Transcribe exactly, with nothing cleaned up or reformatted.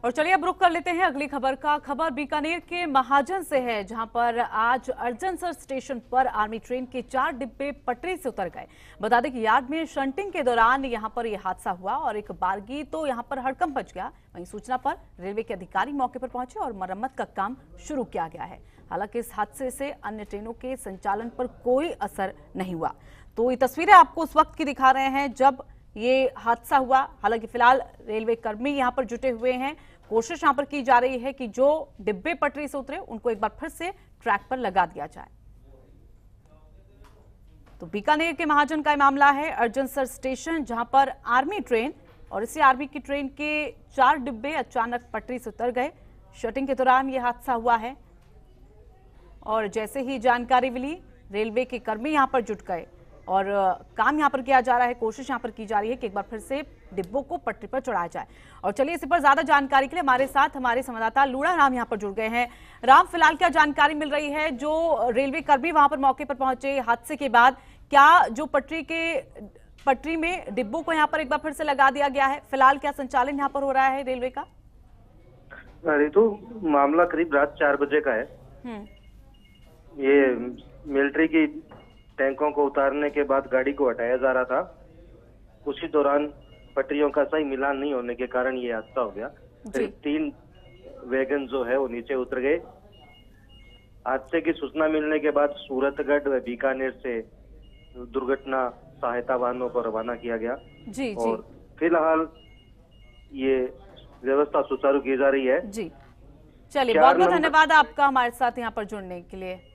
और चलिए अब रुख कर लेते हैं अगली खबर का। खबर बीकानेर के महाजन से है, जहां पर आज अर्जनसर स्टेशन पर आर्मी ट्रेन के चार डिब्बे पटरी से उतर गए। बता दें कि यार्ड में शंटिंग के दौरान यहां पर यह हादसा हुआ और एक बारगी तो यहां पर हड़कंप मच गया। वहीं सूचना पर रेलवे के अधिकारी मौके पर पहुंचे और मरम्मत का काम शुरू किया गया है। हालांकि इस हादसे से अन्य ट्रेनों के संचालन पर कोई असर नहीं हुआ। तो ये तस्वीरें आपको उस वक्त की दिखा रहे हैं जब ये हादसा हुआ। हालांकि फिलहाल रेलवे कर्मी यहां पर जुटे हुए हैं। कोशिश यहां पर की जा रही है कि जो डिब्बे पटरी से उतरे उनको एक बार फिर से ट्रैक पर लगा दिया जाए। तो बीकानेर के महाजन का मामला है, अर्जनसर स्टेशन, जहां पर आर्मी ट्रेन और इसी आर्मी की ट्रेन के चार डिब्बे अचानक पटरी से उतर गए। शटिंग के दौरान यह हादसा हुआ है और जैसे ही जानकारी मिली रेलवे के कर्मी यहां पर जुट गए और काम यहां पर किया जा रहा है। कोशिश यहां पर की जा रही है कि एक बार फिर से डिब्बों को पटरी पर चढ़ाया जाए। और चलिए इसी पर ज्यादा जानकारी के लिए हमारे साथ हमारे संवाददाता लूड़ा राम यहां पर जुड़ गए हैं। राम, फिलहाल क्या जानकारी मिल रही है? जो रेलवे कर्मी वहां पर मौके पर पहुंचे हादसे के बाद, क्या जो पटरी के पटरी में डिब्बों को यहाँ पर एक बार फिर से लगा दिया गया है? फिलहाल क्या संचालन यहाँ पर हो रहा है रेलवे का? अरे तो मामला करीब रात चार बजे का है। ये मिलिट्री की टैंकों को उतारने के बाद गाड़ी को हटाया जा रहा था। उसी दौरान पटरियों का सही मिलान नहीं होने के कारण ये हादसा हो गया। फिर तीन वैगन जो है वो नीचे उतर गए। हादसे की सूचना मिलने के बाद सूरतगढ़ व बीकानेर से दुर्घटना सहायता वाहनों को रवाना किया गया। जी, और जी। फिलहाल ये व्यवस्था सुचारू की जा रही है। जी, चलिए बहुत बहुत धन्यवाद आपका हमारे साथ यहाँ पर जुड़ने के लिए।